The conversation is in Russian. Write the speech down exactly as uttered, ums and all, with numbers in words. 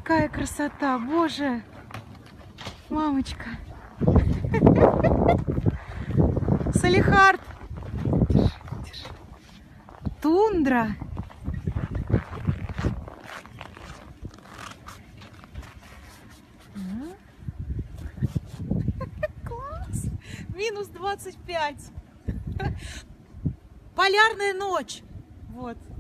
Какая красота, боже! Мамочка! Салехард! Тундра! Класс! Минус двадцать пять! Полярная ночь! Вот.